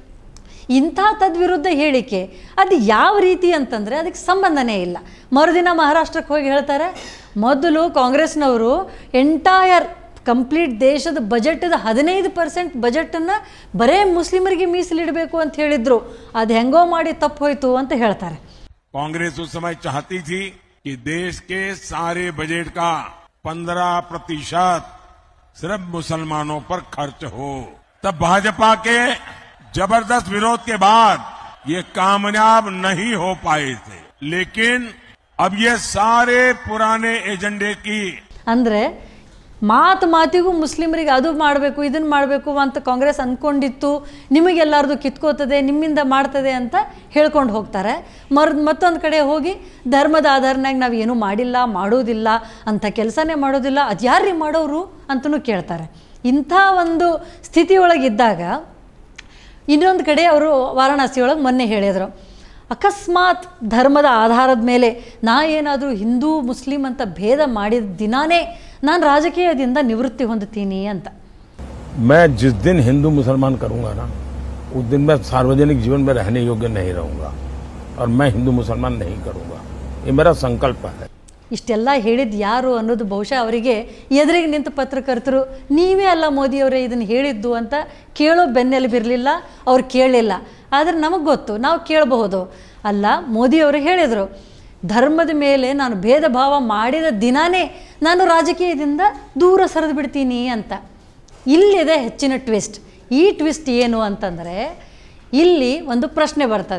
ಇಂಥ ತದ್ವಿರುದ್ಧ ಹೇಳಿಕೆ ಅದು ಯಾವ ರೀತಿ ಅಂತಂದರೆ ಅದಕ್ಕೆ ಸಂಬಂಧನೇ ಇಲ್ಲ. ಮರುದಿನ ಮಹಾರಾಷ್ಟ್ರಕ್ಕೆ ಹೋಗಿ ಹೇಳ್ತಾರೆ, ಮೊದಲು ಕಾಂಗ್ರೆಸ್ನವರು ಎಂಟೈರ್ ಕಂಪ್ಲೀಟ್ ದೇಶದ ಬಜೆಟದ ಹದಿನೈದು ಪರ್ಸೆಂಟ್ ಬಜೆಟನ್ನು ಬರೇ ಮುಸ್ಲಿಮರಿಗೆ ಮೀಸಲಿಡಬೇಕು ಅಂತ ಹೇಳಿದ್ರು, ಅದು ಹೆಂಗೋ ಮಾಡಿ ತಪ್ಪು ಹೋಯ್ತು ಅಂತ ಹೇಳ್ತಾರೆ. कांग्रेस उस समय चाहती थी कि देश के सारे बजट का पंद्रह प्रतिशत सिर्फ मुसलमानों पर खर्च हो. तब भाजपा के जबरदस्त विरोध के बाद ये कामयाब नहीं हो पाए थे. लेकिन अब ये सारे पुराने एजेंडे की ಅಂದರೆ ಮಾತು ಮಾತಿಗೂ ಮುಸ್ಲಿಮರಿಗೆ ಅದು ಮಾಡಬೇಕು ಇದನ್ನು ಮಾಡಬೇಕು ಅಂತ ಕಾಂಗ್ರೆಸ್ ಅಂದ್ಕೊಂಡಿತ್ತು, ನಿಮಗೆಲ್ಲಾರ್ದು ಕಿತ್ಕೋತದೆ, ನಿಮ್ಮಿಂದ ಮಾಡ್ತದೆ ಅಂತ ಹೇಳ್ಕೊಂಡು ಹೋಗ್ತಾರೆ. ಮರ್ ಮತ್ತೊಂದು ಕಡೆ ಹೋಗಿ ಧರ್ಮದ ಆಧಾರನಾಗ ನಾವು ಏನೂ ಮಾಡಿಲ್ಲ, ಮಾಡೋದಿಲ್ಲ, ಅಂಥ ಕೆಲಸನೇ ಮಾಡೋದಿಲ್ಲ, ಅದು ಯಾರ್ರೀ ಮಾಡೋರು ಅಂತಲೂ ಕೇಳ್ತಾರೆ. ಇಂಥ ಒಂದು ಸ್ಥಿತಿಯೊಳಗಿದ್ದಾಗ ಇನ್ನೊಂದು ಕಡೆ ಅವರು ವಾರಾಣಸಿಯೊಳಗೆ ಮೊನ್ನೆ ಹೇಳಿದರು, ಅಕಸ್ಮಾತ್ ಧರ್ಮದ ಆಧಾರದ ಮೇಲೆ ನಾ ಏನಾದರೂ ಹಿಂದೂ ಮುಸ್ಲಿಂ ಅಂತ ಭೇದ ಮಾಡಿದ ದಿನಾನೇ ನಾನು ರಾಜಕೀಯದಿಂದ ನಿವೃತ್ತಿ ಹೊಂದುತ್ತೀನಿ ಅಂತ. मैं जिस दिन हिंदू मुसलमान करूंगा ना, उस दिन मैं सार्वजनिक जीवन में रहने योग्य नहीं रहूंगा और मैं हिंदू मुसलमान नहीं करूंगा. ये मेरा संकल्प है. ಇಷ್ಟೆಲ್ಲ ಹೇಳಿದ್ದು ಯಾರು ಅನ್ನೋದು ಬಹುಶಃ ಅವರಿಗೆ ಎದುರಿಗೆ ನಿಂತ ಪತ್ರಕರ್ತರು ನೀವೇ ಅಲ್ಲ ಮೋದಿಯವರೇ ಇದನ್ನು ಹೇಳಿದ್ದು ಅಂತ ಕೇಳೋ ಬೆನ್ನೆಲುಬಿರಲಿಲ್ಲ, ಅವ್ರು ಕೇಳಲಿಲ್ಲ. ಆದರೆ ನಮಗೆ ಗೊತ್ತು, ನಾವು ಕೇಳಬಹುದು. ಅಲ್ಲ, ಮೋದಿಯವರು ಹೇಳಿದರು, ಧರ್ಮದ ಮೇಲೆ ನಾನು ಭೇದ ಭಾವ ಮಾಡಿದ ದಿನಾನೇ ನಾನು ರಾಜಕೀಯದಿಂದ ದೂರ ಸರಿದು ಬಿಡ್ತೀನಿ ಅಂತ. ಇಲ್ಲಿದೆ ಹೆಚ್ಚಿನ ಟ್ವಿಸ್ಟ್. ಈ ಟ್ವಿಸ್ಟ್ ಏನು ಅಂತಂದರೆ, ಇಲ್ಲಿ ಒಂದು ಪ್ರಶ್ನೆ ಬರ್ತದೆ,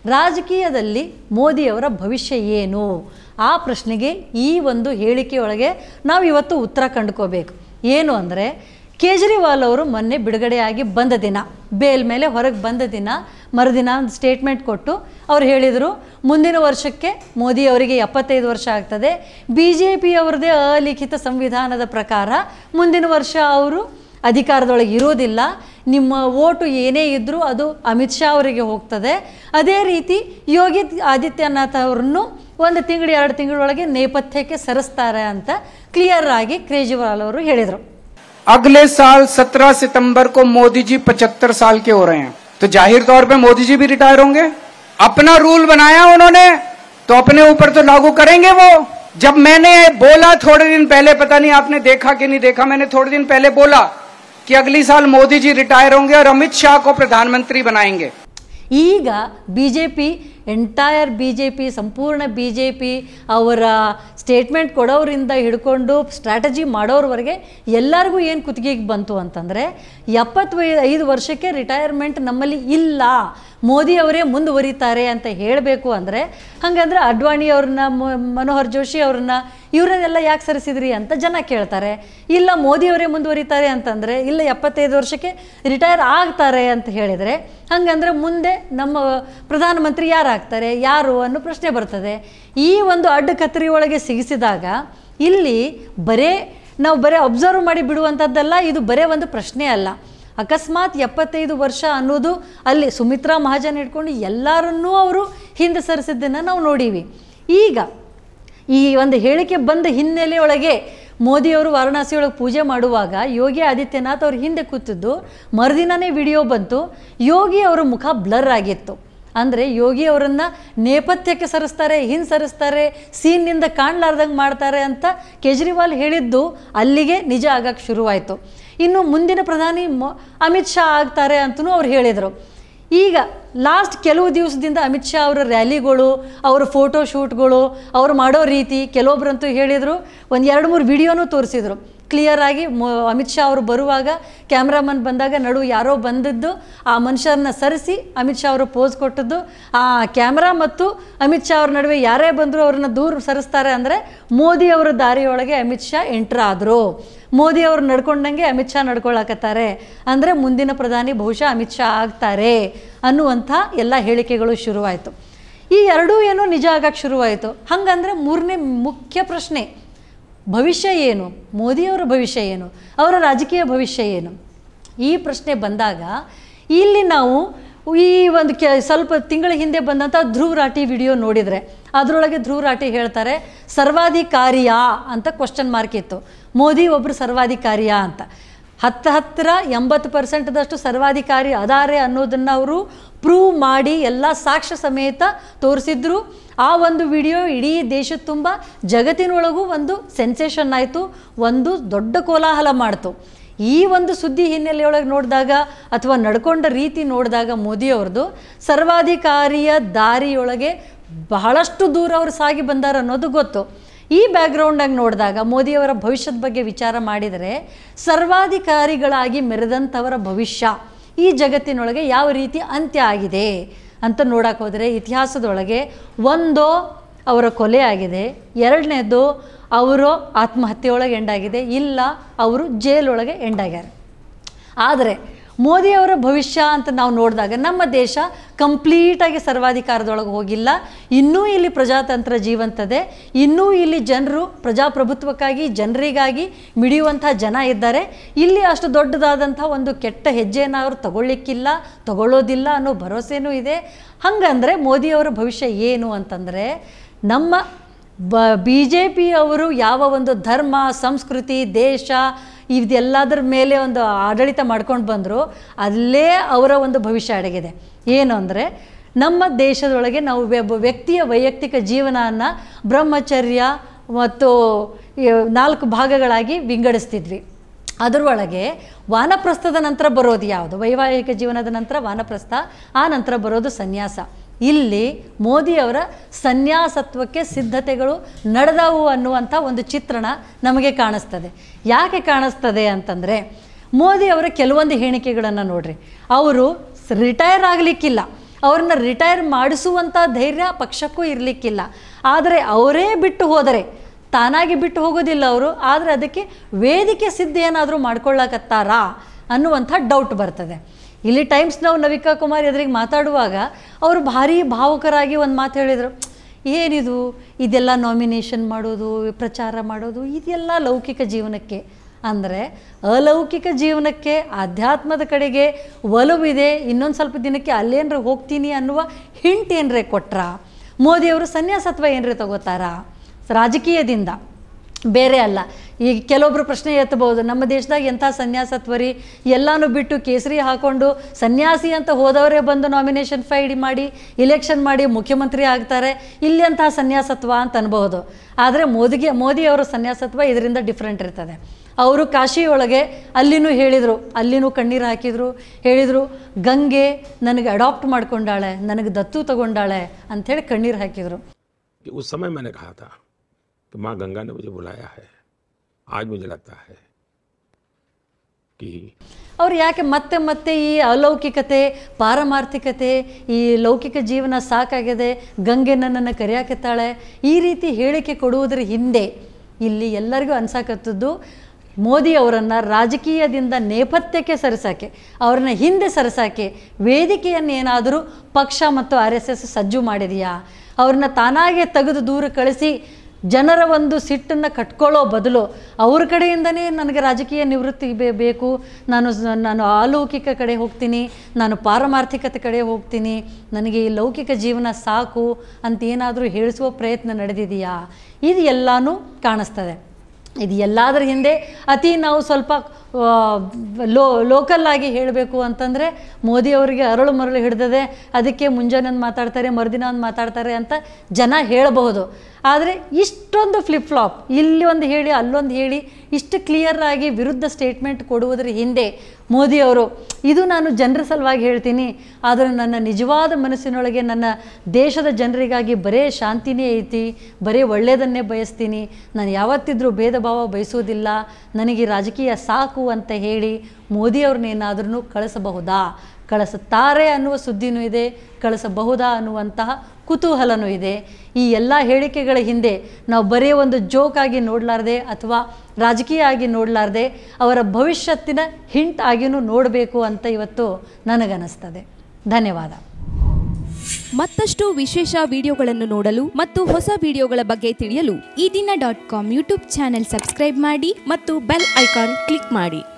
ರಾಜಕೀಯದಲ್ಲಿ ಮೋದಿಯವರ ಭವಿಷ್ಯ ಏನು? ಆ ಪ್ರಶ್ನೆಗೆ ಈ ಒಂದು ಹೇಳಿಕೆಯೊಳಗೆ ನಾವು ಇವತ್ತು ಉತ್ತರ ಕಂಡುಕೋಬೇಕು. ಏನು ಅಂದರೆ, ಕೇಜ್ರಿವಾಲ್ ಅವರು ಮೊನ್ನೆ ಬಿಡುಗಡೆಯಾಗಿ ಬಂದ ದಿನ, ಬೇಲ್ ಮೇಲೆ ಹೊರಗೆ ಬಂದ ದಿನ ಮರುದಿನ ಒಂದು ಸ್ಟೇಟ್ಮೆಂಟ್ ಕೊಟ್ಟು ಅವ್ರು ಹೇಳಿದರು, ಮುಂದಿನ ವರ್ಷಕ್ಕೆ ಮೋದಿ ಅವರಿಗೆ ಎಪ್ಪತ್ತೈದು ವರ್ಷ ಆಗ್ತದೆ. ಬಿ ಜೆ ಪಿಯವ್ರದ್ದೇ ಅಲಿಖಿತ ಸಂವಿಧಾನದ ಪ್ರಕಾರ ಮುಂದಿನ ವರ್ಷ ಅವರು ಅಧಿಕಾರದೊಳಗೆ ಇರೋದಿಲ್ಲ. ನಿಮ್ಮ ಓಟು ಏನೇ ಇದ್ದರೂ ಅದು ಅಮಿತ್ ಶಾ ಅವರಿಗೆ ಹೋಗ್ತದೆ. ಅದೇ ರೀತಿ ಯೋಗಿ ಆದಿತ್ಯನಾಥ್ ಅವರನ್ನು ಒಂದು ತಿಂಗಳು ಎರಡು ತಿಂಗಳೊಳಗೆ ನೇಪಥ್ಯಕ್ಕೆ ಸರಿಸ್ತಾರೆ ಅಂತ ಕ್ಲಿಯರ್ ಆಗಿ ಕೇಜ್ರಿವಾಲ್ ಅವರು ಹೇಳಿದರು. अगले साल सत्रह सितंबर को मोदी जी पचहत्तर साल के हो रहे हैं, तो जाहिर तौर पे मोदी जी भी रिटायर होंगे. अपना रूल बनाया उन्होंने तो अपने ऊपर तो लागू करेंगे वो. जब मैंने बोला थोड़े दिन पहले, पता नहीं आपने देखा कि नहीं देखा, मैंने थोड़े दिन पहले बोला कि अगली साल मोदी जी रिटायर होंगे और अमित शाह को प्रधानमंत्री बनाएंगे. ಈಗ B J P entire B J P ಸಂಪೂರ್ಣ ಬಿ ಜೆ ಪಿ ಅವರ ಸ್ಟೇಟ್ಮೆಂಟ್ ಕೊಡೋರಿಂದ ಹಿಡ್ಕೊಂಡು ಸ್ಟ್ರಾಟಜಿ ಮಾಡೋರವರೆಗೆ ಎಲ್ಲರಿಗೂ ಏನು ಕುತ್ತಿಗೆಗೆ ಬಂತು ಅಂತಂದರೆ, ಎಪ್ಪತ್ತೈ ಐದು ವರ್ಷಕ್ಕೆ ರಿಟೈರ್ಮೆಂಟ್ ನಮ್ಮಲ್ಲಿ ಇಲ್ಲ, ಮೋದಿ ಅವರೇ ಮುಂದುವರಿತಾರೆ ಅಂತ ಹೇಳಬೇಕು ಅಂದರೆ, ಹಾಗಂದ್ರೆ ಅಡ್ವಾಣಿ ಅವ್ರನ್ನ, ಮನೋಹರ್ ಜೋಶಿ ಅವ್ರನ್ನ, ಇವರನ್ನೆಲ್ಲ ಯಾಕೆ ಸರಿಸಿದ್ರಿ ಅಂತ ಜನ ಕೇಳ್ತಾರೆ. ಇಲ್ಲ ಮೋದಿ ಅವರೇ ಮುಂದುವರಿತಾರೆ ಅಂತಂದರೆ, ಇಲ್ಲ ಎಪ್ಪತ್ತೈದು ವರ್ಷಕ್ಕೆ ರಿಟೈರ್ ಆಗ್ತಾರೆ ಅಂತ ಹೇಳಿದರೆ, ಹಾಗಂದ್ರೆ ಮುಂದೆ ನಮ್ಮ ಪ್ರಧಾನಮಂತ್ರಿ ಯಾರಾಗ್ತಾರೆ, ಯಾರು ಅನ್ನೋ ಪ್ರಶ್ನೆ ಬರ್ತದೆ. ಈ ಒಂದು ಅಡ್ಡ ಕತ್ತರಿ ಒಳಗೆ ಸಿಗಿಸಿದಾಗ ಇಲ್ಲಿ ಬರೇ ನಾವು ಬರೀ ಅಬ್ಸರ್ವ್ ಮಾಡಿ ಬಿಡುವಂಥದ್ದಲ್ಲ, ಇದು ಬರೇ ಒಂದು ಪ್ರಶ್ನೆ ಅಲ್ಲ. ಅಕಸ್ಮಾತ್ ಎಪ್ಪತ್ತೈದು ವರ್ಷ ಅನ್ನೋದು ಅಲ್ಲಿ ಸುಮಿತ್ರಾ ಮಹಾಜನ್ ಇಟ್ಕೊಂಡು ಎಲ್ಲರನ್ನೂ ಅವರು ಹಿಂದೆ ಸರಿಸಿದ್ದನ್ನು ನಾವು ನೋಡೀವಿ. ಈಗ ಈ ಒಂದು ಹೇಳಿಕೆ ಬಂದ ಹಿನ್ನೆಲೆಯೊಳಗೆ ಮೋದಿಯವರು ವಾರಣಾಸಿಯೊಳಗೆ ಪೂಜೆ ಮಾಡುವಾಗ ಯೋಗಿ ಆದಿತ್ಯನಾಥ್ ಅವ್ರ ಹಿಂದೆ ಕೂತಿದ್ದು ಮರುದಿನನೇ ವಿಡಿಯೋ ಬಂತು. ಯೋಗಿ ಅವರ ಮುಖ ಬ್ಲರ್ ಆಗಿತ್ತು. ಅಂದರೆ ಯೋಗಿ ಅವರನ್ನು ನೇಪಥ್ಯಕ್ಕೆ ಸರಿಸ್ತಾರೆ, ಹಿಂದೆ ಸರಿಸ್ತಾರೆ, ಸೀನ್ನಿಂದ ಕಾಣಲಾರ್ದಂಗೆ ಮಾಡ್ತಾರೆ ಅಂತ ಕೇಜ್ರಿವಾಲ್ ಹೇಳಿದ್ದು ಅಲ್ಲಿಗೆ ನಿಜ ಆಗಕ್ಕೆ ಶುರುವಾಯಿತು. ಇನ್ನು ಮುಂದಿನ ಪ್ರಧಾನಿ ಅಮಿತ್ ಶಾ ಆಗ್ತಾರೆ ಅಂತಲೂ ಅವ್ರು ಹೇಳಿದರು. ಈಗ ಲಾಸ್ಟ್ ಕೆಲವು ದಿವಸದಿಂದ ಅಮಿತ್ ಶಾ ಅವರ ರ್ಯಾಲಿಗಳು, ಅವರ ಫೋಟೋ ಶೂಟ್ಗಳು, ಅವ್ರು ಮಾಡೋ ರೀತಿ, ಕೆಲವೊಬ್ಬರಂತೂ ಹೇಳಿದರು, ಒಂದು ಎರಡು ಮೂರು ವಿಡಿಯೋನೂ ತೋರಿಸಿದರು ಕ್ಲಿಯರ್ ಆಗಿ. ಮೊ ಅಮಿತ್ ಶಾ ಅವರು ಬರುವಾಗ ಕ್ಯಾಮ್ರಾಮನ್ ಬಂದಾಗ ನಡು ಯಾರೋ ಬಂದದ್ದು, ಆ ಮನುಷ್ಯರನ್ನ ಸರಿಸಿ ಅಮಿತ್ ಶಾ ಅವರು ಪೋಸ್ ಕೊಟ್ಟದ್ದು, ಆ ಕ್ಯಾಮ್ರಾ ಮತ್ತು ಅಮಿತ್ ಶಾ ಅವ್ರ ನಡುವೆ ಯಾರೇ ಬಂದರೂ ಅವ್ರನ್ನ ದೂರ ಸರಿಸ್ತಾರೆ ಅಂದರೆ ಮೋದಿ ಅವರ ದಾರಿಯೊಳಗೆ ಅಮಿತ್ ಶಾ ಎಂಟ್ರ್ ಆದರು, ಮೋದಿ ಅವರು ನಡ್ಕೊಂಡಂಗೆ ಅಮಿತ್ ಶಾ ನಡ್ಕೊಳಕತ್ತಾರೆ, ಅಂದರೆ ಮುಂದಿನ ಪ್ರಧಾನಿ ಬಹುಶಃ ಅಮಿತ್ ಶಾ ಆಗ್ತಾರೆ ಅನ್ನುವಂಥ ಎಲ್ಲ ಹೇಳಿಕೆಗಳು ಶುರುವಾಯಿತು. ಈ ಎರಡೂ ಏನೋ ನಿಜ ಆಗಕ್ಕೆ ಶುರುವಾಯಿತು. ಹಾಗಂದರೆ ಮೂರನೇ ಮುಖ್ಯ ಪ್ರಶ್ನೆ, ಭವಿಷ್ಯ ಏನು? ಮೋದಿಯವರ ಭವಿಷ್ಯ ಏನು? ಅವರ ರಾಜಕೀಯ ಭವಿಷ್ಯ ಏನು? ಈ ಪ್ರಶ್ನೆ ಬಂದಾಗ ಇಲ್ಲಿ ನಾವು ಈ ಒಂದು ಕೆ ಸ್ವಲ್ಪ ತಿಂಗಳ ಹಿಂದೆ ಬಂದಂಥ ಧ್ರುವ ರಾಠಿ ವಿಡಿಯೋ ನೋಡಿದರೆ ಅದರೊಳಗೆ ಧ್ರುವ ರಾಠಿ ಹೇಳ್ತಾರೆ ಸರ್ವಾಧಿಕಾರಿಯಾ ಅಂತ ಕ್ವಶನ್ ಮಾರ್ಕ್ ಇತ್ತು. ಮೋದಿ ಒಬ್ಬರು ಸರ್ವಾಧಿಕಾರಿಯಾ ಅಂತ. ಹತ್ತು ಹತ್ತಿರ ಎಂಬತ್ತು ಪರ್ಸೆಂಟ್ದಷ್ಟು ಸರ್ವಾಧಿಕಾರಿ ಅದಾರೆ ಅನ್ನೋದನ್ನು ಅವರು ಪ್ರೂವ್ ಮಾಡಿ ಎಲ್ಲ ಸಾಕ್ಷ್ಯ ಸಮೇತ ತೋರಿಸಿದ್ರು. ಆ ಒಂದು ವಿಡಿಯೋ ಇಡೀ ದೇಶದ ತುಂಬ ಜಗತ್ತಿನೊಳಗೂ ಒಂದು ಸೆನ್ಸೇಷನ್ ಆಯಿತು, ಒಂದು ದೊಡ್ಡ ಕೋಲಾಹಲ ಮಾಡ್ತು. ಈ ಒಂದು ಸುದ್ದಿ ಹಿನ್ನೆಲೆಯೊಳಗೆ ನೋಡಿದಾಗ ಅಥವಾ ನಡ್ಕೊಂಡ ರೀತಿ ನೋಡಿದಾಗ ಮೋದಿಯವ್ರದ್ದು ಸರ್ವಾಧಿಕಾರಿಯ ದಾರಿಯೊಳಗೆ ಬಹಳಷ್ಟು ದೂರ ಅವರು ಸಾಗಿ ಬಂದಾರ ಅನ್ನೋದು ಗೊತ್ತು. ಈ ಬ್ಯಾಕ್ಗ್ರೌಂಡಾಗಿ ನೋಡಿದಾಗ ಮೋದಿಯವರ ಭವಿಷ್ಯದ ಬಗ್ಗೆ ವಿಚಾರ ಮಾಡಿದರೆ ಸರ್ವಾಧಿಕಾರಿಗಳಾಗಿ ಮೆರೆದಂಥವರ ಭವಿಷ್ಯ ಈ ಜಗತ್ತಿನೊಳಗೆ ಯಾವ ರೀತಿ ಅಂತ್ಯ ಆಗಿದೆ ಅಂತ ನೋಡಕ್ಕೆ ಹೋದರೆ ಇತಿಹಾಸದೊಳಗೆ ಒಂದು ಅವರ ಕೊಲೆ ಆಗಿದೆ, ಎರಡನೇದು ಅವರು ಆತ್ಮಹತ್ಯೆಯೊಳಗೆ ಎಂಡಾಗಿದೆ, ಇಲ್ಲ ಅವರು ಜೈಲೊಳಗೆ ಎಂಡಾಗ್ಯಾರ. ಆದರೆ ಮೋದಿಯವರ ಭವಿಷ್ಯ ಅಂತ ನಾವು ನೋಡಿದಾಗ ನಮ್ಮ ದೇಶ ಕಂಪ್ಲೀಟಾಗಿ ಸರ್ವಾಧಿಕಾರದೊಳಗೆ ಹೋಗಿಲ್ಲ. ಇನ್ನೂ ಇಲ್ಲಿ ಪ್ರಜಾತಂತ್ರ ಜೀವಂತದೆ, ಇನ್ನೂ ಇಲ್ಲಿ ಜನರು ಪ್ರಜಾಪ್ರಭುತ್ವಕ್ಕಾಗಿ ಜನರಿಗಾಗಿ ಮಿಡಿಯುವಂಥ ಜನ ಇದ್ದಾರೆ. ಇಲ್ಲಿ ಅಷ್ಟು ದೊಡ್ಡದಾದಂಥ ಒಂದು ಕೆಟ್ಟ ಹೆಜ್ಜೆಯನ್ನು ಅವರು ತಗೊಳ್ಳಿಕ್ಕಿಲ್ಲ, ತಗೊಳ್ಳೋದಿಲ್ಲ ಅನ್ನೋ ಭರವಸೆನೂ ಇದೆ. ಹಾಗಂದರೆ ಮೋದಿಯವರ ಭವಿಷ್ಯ ಏನು ಅಂತಂದರೆ, ನಮ್ಮ ಬ ಬಿ ಜೆ ಪಿಯವರು ಯಾವ ಒಂದು ಧರ್ಮ, ಸಂಸ್ಕೃತಿ, ದೇಶ ಇದೆಲ್ಲದರ ಮೇಲೆ ಒಂದು ಆಡಳಿತ ಮಾಡ್ಕೊಂಡು ಬಂದರು, ಅಲ್ಲೇ ಅವರ ಒಂದು ಭವಿಷ್ಯ ಅಡಗಿದೆ. ಏನು ಅಂದರೆ, ನಮ್ಮ ದೇಶದೊಳಗೆ ನಾವು ವ್ಯಕ್ತಿಯ ವೈಯಕ್ತಿಕ ಜೀವನವನ್ನು ಬ್ರಹ್ಮಚರ್ಯ ಮತ್ತು ನಾಲ್ಕು ಭಾಗಗಳಾಗಿ ವಿಂಗಡಿಸ್ತಿದ್ವಿ. ಅದರೊಳಗೆ ವಾನಪ್ರಸ್ಥದ ನಂತರ ಬರೋದು ಯಾವುದು? ವೈವಾಹಿಕ ಜೀವನದ ನಂತರ ವಾನಪ್ರಸ್ಥ, ಆ ನಂತರ ಬರೋದು ಸನ್ಯಾಸ. ಇಲ್ಲಿ ಮೋದಿಯವರ ಸನ್ಯಾಸತ್ವಕ್ಕೆ ಸಿದ್ಧತೆಗಳು ನಡೆದವು ಅನ್ನುವಂಥ ಒಂದು ಚಿತ್ರಣ ನಮಗೆ ಕಾಣಿಸ್ತದೆ. ಯಾಕೆ ಕಾಣಿಸ್ತದೆ ಅಂತಂದರೆ, ಮೋದಿಯವರ ಕೆಲವೊಂದು ಹೇಳಿಕೆಗಳನ್ನು ನೋಡ್ರಿ. ಅವರು ರಿಟೈರ್ ಆಗಲಿಕ್ಕಿಲ್ಲ, ಅವ್ರನ್ನ ರಿಟೈರ್ ಮಾಡಿಸುವಂಥ ಧೈರ್ಯ ಪಕ್ಷಕ್ಕೂ ಇರಲಿಕ್ಕಿಲ್ಲ. ಆದರೆ ಅವರೇ ಬಿಟ್ಟು ಹೋದರೆ, ತಾನಾಗಿ ಬಿಟ್ಟು ಹೋಗೋದಿಲ್ಲ ಅವರು, ಆದರೆ ಅದಕ್ಕೆ ವೇದಿಕೆ ಸಿದ್ಧ ಏನಾದರೂ ಮಾಡ್ಕೊಳ್ಳಕತ್ತಾರಾ ಅನ್ನುವಂಥ ಡೌಟ್ ಬರ್ತದೆ. ಇಲ್ಲಿ ಟೈಮ್ಸ್ ನಾವು ನವಿಕಾ ಕುಮಾರ್ ಎದುರಿಗೆ ಮಾತಾಡುವಾಗ ಅವರು ಭಾರಿ ಭಾವುಕರಾಗಿ ಒಂದು ಮಾತು ಹೇಳಿದರು, ಏನಿದು ಇದೆಲ್ಲ ನಾಮಿನೇಷನ್ ಮಾಡೋದು, ಪ್ರಚಾರ ಮಾಡೋದು, ಇದೆಲ್ಲ ಲೌಕಿಕ ಜೀವನಕ್ಕೆ. ಅಂದರೆ ಅಲೌಕಿಕ ಜೀವನಕ್ಕೆ, ಆಧ್ಯಾತ್ಮದ ಕಡೆಗೆ ಒಲವಿದೆ, ಇನ್ನೊಂದು ಸ್ವಲ್ಪ ದಿನಕ್ಕೆ ಅಲ್ಲೇನ್ರ ಹೋಗ್ತೀನಿ ಅನ್ನುವ ಹಿಂಟ್ ಏನರೇ ಕೊಟ್ರ? ಮೋದಿಯವರು ಸನ್ಯಾಸತ್ವ ಏನರೇ ತಗೋತಾರಾ ರಾಜಕೀಯದಿಂದ? ಬೇರೆ ಅಲ್ಲ. ಈಗ ಕೆಲವೊಬ್ಬರು ಪ್ರಶ್ನೆ ಎತ್ತಬಹುದು, ನಮ್ಮ ದೇಶದಾಗ ಎಂಥ ಸನ್ಯಾಸತ್ವ ರೀ, ಎಲ್ಲನೂ ಬಿಟ್ಟು ಕೇಸರಿ ಹಾಕ್ಕೊಂಡು ಸನ್ಯಾಸಿ ಅಂತ ಹೋದವರೇ ಬಂದು ನಾಮಿನೇಷನ್ ಫೈಲ್ ಮಾಡಿ ಇಲೆಕ್ಷನ್ ಮಾಡಿ ಮುಖ್ಯಮಂತ್ರಿ ಆಗ್ತಾರೆ, ಇಲ್ಲಿ ಅಂತಹ ಸನ್ಯಾಸತ್ವ ಅಂತ ಅನ್ಬಹುದು. ಆದರೆ ಮೋದಿಗೆ ಮೋದಿಯವರ ಸನ್ಯಾಸತ್ವ ಇದರಿಂದ ಡಿಫ್ರೆಂಟ್ ಇರ್ತದೆ. ಅವರು ಕಾಶಿಯೊಳಗೆ ಅಲ್ಲಿನೂ ಹೇಳಿದರು, ಅಲ್ಲಿನೂ ಕಣ್ಣೀರು ಹಾಕಿದರು, ಹೇಳಿದರು ಗಂಗೆ ನನಗೆ ಅಡಾಪ್ಟ್ ಮಾಡ್ಕೊಂಡಾಳೆ, ನನಗೆ ದತ್ತು ತಗೊಂಡಾಳೆ ಅಂಥೇಳಿ ಕಣ್ಣೀರು ಹಾಕಿದರು. उस समय मैंने कहा था कि माँ गंगा ने मुझे बुलाया है. आज मुझे लगता है कि ಅವ್ರು ಯಾಕೆ ಮತ್ತೆ ಮತ್ತೆ ಈ ಅಲೌಕಿಕತೆ, ಪಾರಮಾರ್ಥಿಕತೆ, ಈ ಲೌಕಿಕ ಜೀವನ ಸಾಕಾಗಿದೆ, ಗಂಗೆ ನನ್ನನ್ನು ಕರೆಯಾಕತ್ತಾಳೆ, ಈ ರೀತಿ ಹೇಳಿಕೆ ಕೊಡುವುದರ ಹಿಂದೆ ಇಲ್ಲಿ ಎಲ್ಲರಿಗೂ ಅನ್ಸಾಕತ್ತದ್ದು ಮೋದಿ ಅವರನ್ನು ರಾಜಕೀಯದಿಂದ ನೇಪಥ್ಯಕ್ಕೆ ಸರಿಸಾಕೆ, ಅವ್ರನ್ನ ಹಿಂದೆ ಸರಿಸಾಕೆ ವೇದಿಕೆಯನ್ನು ಏನಾದರೂ ಪಕ್ಷ ಮತ್ತು ಆರ್ ಎಸ್ ಎಸ್ ಸಜ್ಜು ಮಾಡಿದೆಯಾ? ಅವ್ರನ್ನ ತಾನಾಗೆ ತೆಗೆದು ದೂರ ಕಳಿಸಿ ಜನರ ಒಂದು ಸಿಟ್ಟನ್ನು ಕಟ್ಕೊಳ್ಳೋ ಬದಲು ಅವ್ರ ಕಡೆಯಿಂದನೇ ನನಗೆ ರಾಜಕೀಯ ನಿವೃತ್ತಿ ಬೇಕು, ನಾನು ನಾನು ಅಲೌಕಿಕ ಕಡೆ ಹೋಗ್ತೀನಿ, ನಾನು ಪಾರಮಾರ್ಥಿಕತೆ ಕಡೆ ಹೋಗ್ತೀನಿ, ನನಗೆ ಈ ಲೌಕಿಕ ಜೀವನ ಸಾಕು ಅಂತ ಏನಾದರೂ ಹೇಳಿಸುವ ಪ್ರಯತ್ನ ನಡೆದಿದೆಯಾ? ಇದು ಎಲ್ಲನೂ ಕಾಣಿಸ್ತದೆ. ಇದು ಎಲ್ಲದರ ಹಿಂದೆ ಅತಿ ನಾವು ಸ್ವಲ್ಪ ಲೋ ಲೋಕಲ್ ಆಗಿ ಹೇಳಬೇಕು ಅಂತಂದರೆ ಮೋದಿಯವರಿಗೆ ಅರಳು ಮರಳು ಹಿಡಿದದೆ, ಅದಕ್ಕೆ ಮುಂಜಾನೆ ಒಂದು ಮಾತಾಡ್ತಾರೆ, ಮರುದಿನ ಒಂದು ಮಾತಾಡ್ತಾರೆ ಅಂತ ಜನ ಹೇಳಬಹುದು. ಆದರೆ ಇಷ್ಟೊಂದು ಫ್ಲಿಪ್ ಫ್ಲಾಪ್, ಇಲ್ಲಿ ಒಂದು ಹೇಳಿ ಅಲ್ಲೊಂದು ಹೇಳಿ ಇಷ್ಟು ಕ್ಲಿಯರ್ ಆಗಿ ವಿರುದ್ಧ ಸ್ಟೇಟ್ಮೆಂಟ್ ಕೊಡುವುದರ ಹಿಂದೆ ಮೋದಿಯವರು ಇದು ನಾನು ಜನರ ಸಲುವಾಗಿ ಹೇಳ್ತೀನಿ, ಆದರೆ ನನ್ನ ನಿಜವಾದ ಮನಸ್ಸಿನೊಳಗೆ ನನ್ನ ದೇಶದ ಜನರಿಗಾಗಿ ಬರೇ ಶಾಂತಿನೇ ಐತಿ, ಬರೀ ಒಳ್ಳೆಯದನ್ನೇ ಬಯಸ್ತೀನಿ, ನಾನು ಯಾವತ್ತಿದ್ರೂ ಭೇದ ಭಾವ ಬಯಸುವುದಿಲ್ಲ, ನನಗೆ ರಾಜಕೀಯ ಸಾಕು ಅಂತ ಹೇಳಿ ಮೋದಿಯವ್ರನ್ನೇನಾದ್ರೂ ಕಳಿಸಬಹುದಾ? ಕಳಿಸುತ್ತಾರೆ ಅನ್ನುವ ಸುದ್ದಿನೂ ಇದೆ, ಕಳಿಸಬಹುದಾ ಅನ್ನುವಂತಹ ಕುತೂಹಲನೂ ಇದೆ. ಈ ಎಲ್ಲ ಹೇಳಿಕೆಗಳ ಹಿಂದೆ ನಾವು ಬರೀ ಒಂದು ಜೋಕಾಗಿ ನೋಡಲಾರ್ದೆ ಅಥವಾ ರಾಜಕೀಯ ಆಗಿ ನೋಡಲಾರ್ದೆ ಅವರ ಭವಿಷ್ಯತ್ತಿನ ಹಿಂಟ್ ಆಗಿಯೂ ನೋಡಬೇಕು ಅಂತ ಇವತ್ತು ನನಗನ್ನಿಸ್ತದೆ. ಧನ್ಯವಾದ. ಮತ್ತಷ್ಟು ವಿಶೇಷ ವಿಡಿಯೋಗಳನ್ನು ನೋಡಲು ಮತ್ತು ಹೊಸ ವಿಡಿಯೋಗಳ ಬಗ್ಗೆ ತಿಳಿಯಲು Ee Dina dot com YouTube channel subscribe ಮಾಡಿ ಮತ್ತು ಬೆಲ್ ಐಕಾನ್ ಕ್ಲಿಕ್ ಮಾಡಿ.